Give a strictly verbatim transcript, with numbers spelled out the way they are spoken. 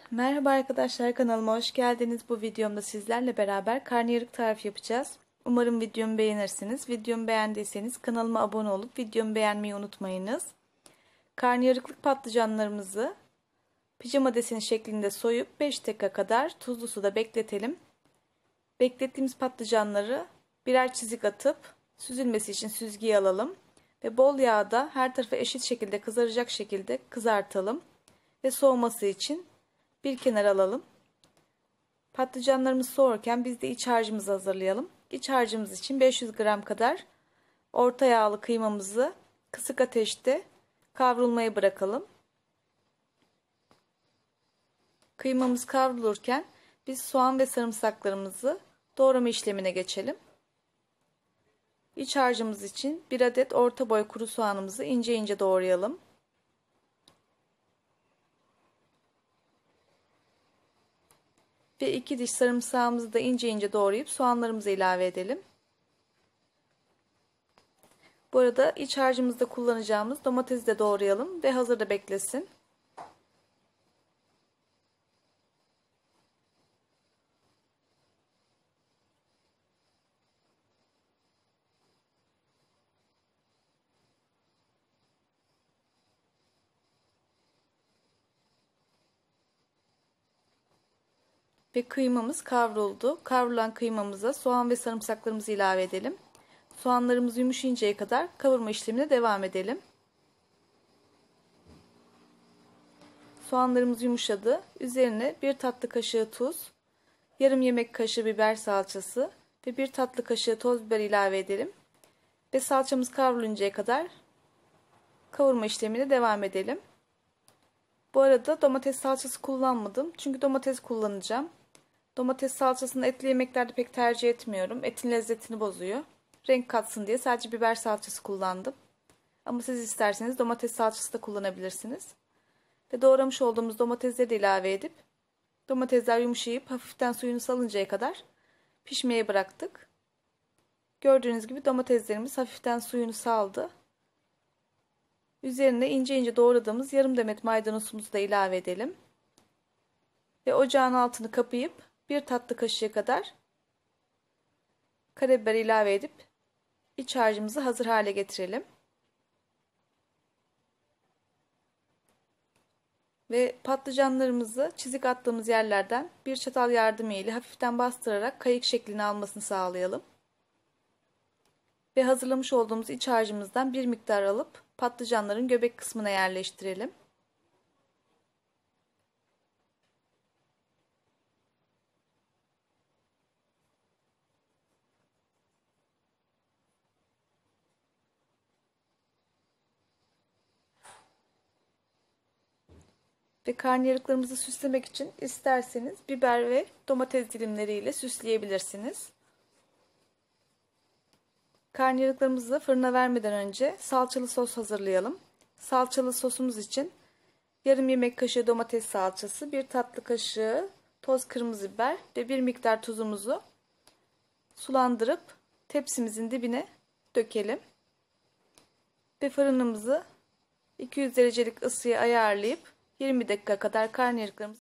Merhaba arkadaşlar, kanalıma hoş geldiniz. Bu videomda sizlerle beraber karnıyarık tarifi yapacağız. Umarım videomu beğenirsiniz. Videomu beğendiyseniz kanalıma abone olup videomu beğenmeyi unutmayınız. Karnıyarıklık patlıcanlarımızı pijama deseni şeklinde soyup beş dakika kadar tuzlu suda bekletelim. Beklettiğimiz patlıcanları birer çizik atıp süzülmesi için süzgeye alalım. Ve bol yağda her tarafı eşit şekilde kızaracak şekilde kızartalım. Ve soğuması için bir kenara alalım. Patlıcanlarımız soğurken biz de iç harcımızı hazırlayalım. İç harcımız için beş yüz gram kadar orta yağlı kıymamızı kısık ateşte kavrulmaya bırakalım. Kıymamız kavrulurken biz soğan ve sarımsaklarımızı doğrama işlemine geçelim. İç harcımız için bir adet orta boy kuru soğanımızı ince ince doğrayalım. Ve iki diş sarımsağımızı da ince ince doğrayıp soğanlarımızı ilave edelim. Bu arada iç harcımızda kullanacağımız domatesi de doğrayalım ve hazırda beklesin. Ve kıymamız kavruldu. Kavrulan kıymamıza soğan ve sarımsaklarımızı ilave edelim. Soğanlarımız yumuşayıncaya kadar kavurma işlemine devam edelim. Soğanlarımız yumuşadı. Üzerine bir tatlı kaşığı tuz, yarım yemek kaşığı biber salçası ve bir tatlı kaşığı toz biber ilave edelim. Ve salçamız kavruluncaya kadar kavurma işlemine devam edelim. Bu arada domates salçası kullanmadım. Çünkü domates kullanacağım. Domates salçasını etli yemeklerde pek tercih etmiyorum. Etin lezzetini bozuyor. Renk katsın diye sadece biber salçası kullandım. Ama siz isterseniz domates salçası da kullanabilirsiniz. Ve doğramış olduğumuz domatesleri de ilave edip domatesler yumuşayıp hafiften suyunu salıncaya kadar pişmeye bıraktık. Gördüğünüz gibi domateslerimiz hafiften suyunu saldı. Üzerine ince ince doğradığımız yarım demet maydanozumuzu da ilave edelim. Ve ocağın altını kapayıp bir tatlı kaşığı kadar karabiber ilave edip iç harcımızı hazır hale getirelim. Ve patlıcanlarımızı çizik attığımız yerlerden bir çatal yardımıyla hafiften bastırarak kayık şeklini almasını sağlayalım. Ve hazırlamış olduğumuz iç harcımızdan bir miktar alıp patlıcanların göbek kısmına yerleştirelim. Ve karnıyarıklarımızı süslemek için isterseniz biber ve domates dilimleriyle süsleyebilirsiniz. Karnıyarıklarımızı fırına vermeden önce salçalı sos hazırlayalım. Salçalı sosumuz için yarım yemek kaşığı domates salçası, bir tatlı kaşığı toz kırmızı biber ve bir miktar tuzumuzu sulandırıp tepsimizin dibine dökelim. Ve fırınımızı iki yüz derecelik ısıya ayarlayıp yirmi dakika kadar karnıyarıklarımızı